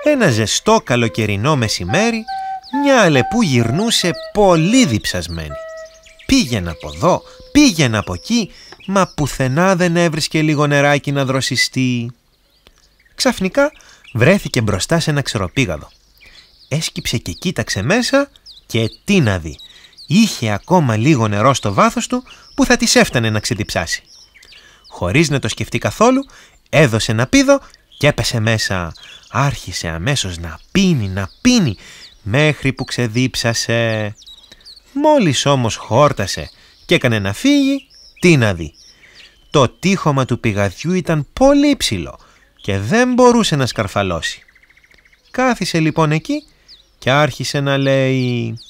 Ένα ζεστό καλοκαιρινό μεσημέρι, μια Αλεπού γυρνούσε πολύ διψασμένη. Πήγαινε από εδώ, πήγαινε από εκεί, μα πουθενά δεν έβρισκε λίγο νεράκι να δροσιστεί. Ξαφνικά βρέθηκε μπροστά σε ένα ξεροπήγαδο. Έσκυψε και κοίταξε μέσα και τι να δει. Είχε ακόμα λίγο νερό στο βάθος του που θα της έφτανε να ξεδιψάσει. Χωρίς να το σκεφτεί καθόλου, έδωσε ένα πήδο και έπεσε μέσα. Άρχισε αμέσως να πίνει, μέχρι που ξεδίψασε. Μόλις όμως χόρτασε και έκανε να φύγει, τι να δει. Το τείχομα του πηγαδιού ήταν πολύ ψηλό και δεν μπορούσε να σκαρφαλώσει. Κάθισε λοιπόν εκεί και άρχισε να λέει: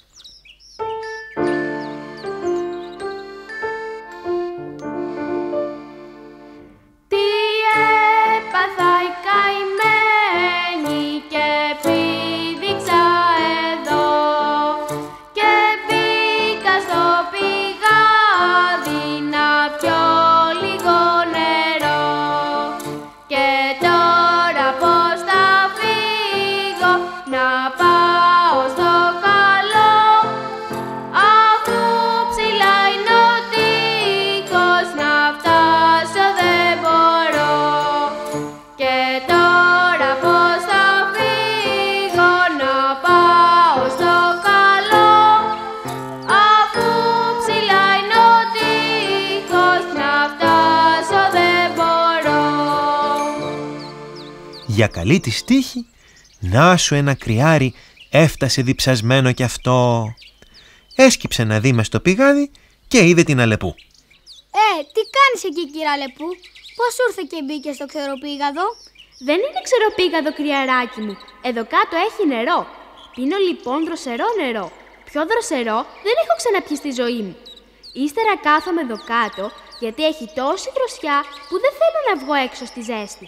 Για καλή της τύχη, να σου ένα κρυάρι έφτασε διψασμένο κι αυτό. Έσκυψε να δει μες στο πηγάδι και είδε την Αλεπού. Τι κάνεις εκεί, κύριε Αλεπού? Πώς ήρθε και μπήκε στο ξεροπήγαδο? Δεν είναι ξεροπήγαδο, κρυαράκι μου. Εδώ κάτω έχει νερό. Πίνω λοιπόν δροσερό νερό. Πιο δροσερό δεν έχω ξαναπιεί στη ζωή μου. Ύστερα κάθομαι εδώ κάτω γιατί έχει τόση δροσιά που δεν θέλω να βγω έξω στη ζέστη.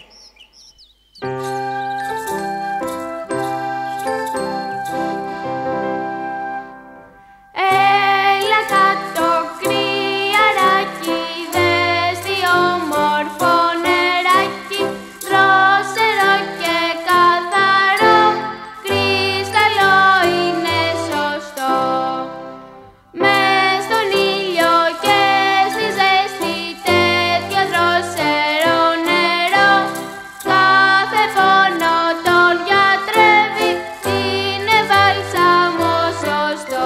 Έλα κάτω, κρυαράκι, δες τι όμορφο νεράκι, δρόσερο και καθαρό, κρυσταλλό είναι σωστό. Μες στον ήλιο και στη ζέστη τέτοιο δρόσερο νερό, κάθε πόνο τον γιατρεύει, είναι βάλσαμο σωστό.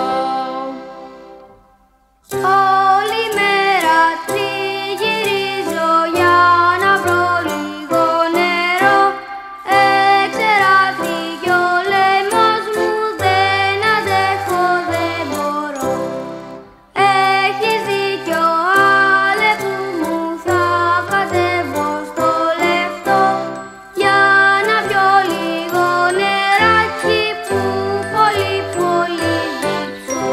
Όλη μέρα τριγυρίζω για να βρω λίγο νερό. Εξεράθηκε ο λαιμός μου, δεν αντέχω, δεν μπορώ. Έχεις δίκιο, Αλεπού μου, θα κατέβω στο λεφτό για να πιω λίγο νεράκι που πολύ πολύ διψώ.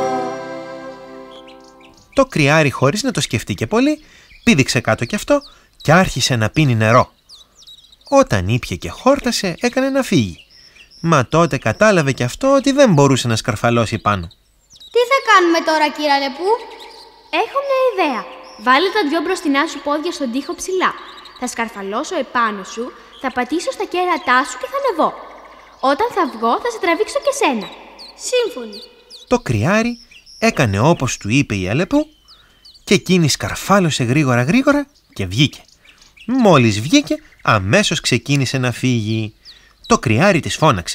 Το κρυάρι, χωρίς να το σκεφτεί και πολύ, πήδηξε κάτω κι αυτό και άρχισε να πίνει νερό. Όταν ήπιε και χόρτασε, έκανε να φύγει. Μα τότε κατάλαβε κι αυτό ότι δεν μπορούσε να σκαρφαλώσει πάνω. Τι θα κάνουμε τώρα, κύριε Αλεπού? Έχω μια ιδέα. Βάλε τα δυο μπροστινά σου πόδια στον τοίχο ψηλά. Θα σκαρφαλώσω επάνω σου, θα πατήσω στα κέρατά σου και θα ανεβώ. Όταν θα βγω, θα σε τραβήξω και σένα. Σύμφωνοι. Το κρυάρι έκανε όπως του είπε η Αλεπού και εκείνη σκαρφάλωσε γρήγορα και βγήκε. Μόλις βγήκε, αμέσως ξεκίνησε να φύγει. Το κρυάρι της φώναξε: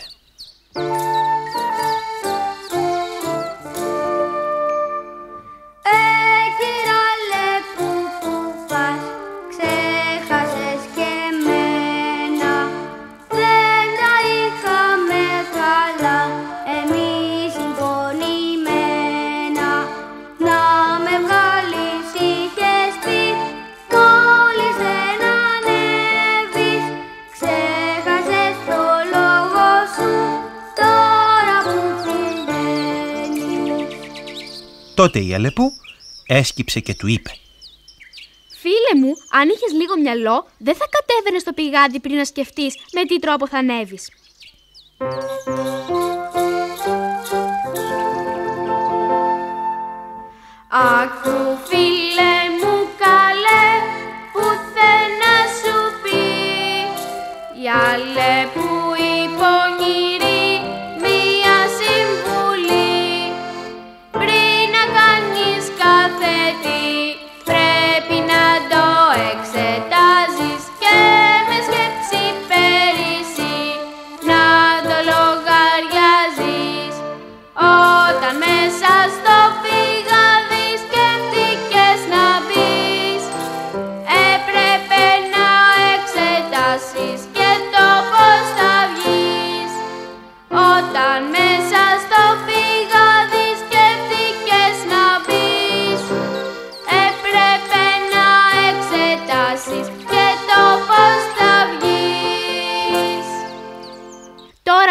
Κύριε Αλεπού, που πας, ξέχασες και μένα. Δεν τα είχαμε καλά εμείς συμφωνημένα. Να με βγάλεις είχες πει, μόλις δεν ανέβεις. Ξέχασες το λόγο σου, τώρα που πηγαίνεις. Τότε η Αλεπού έσκυψε και του είπε: Φίλε μου, αν είχες λίγο μυαλό, δεν θα κατέβαινες στο πηγάδι πριν να σκεφτείς με τι τρόπο θα ανέβεις. Άκου, φίλε μου καλέ, πουθενά σου πει, η Αλεπού η πονή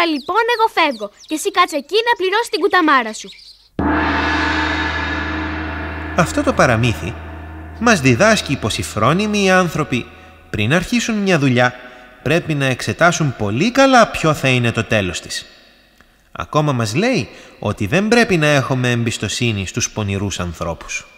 λοιπόν εγώ φεύγω και εσύ κάτσε εκεί να πληρώσεις την κουταμάρα σου. Αυτό το παραμύθι μας διδάσκει πως οι φρόνιμοι άνθρωποι πριν αρχίσουν μια δουλειά πρέπει να εξετάσουν πολύ καλά ποιο θα είναι το τέλος της. Ακόμα μας λέει ότι δεν πρέπει να έχουμε εμπιστοσύνη στους πονηρούς ανθρώπους.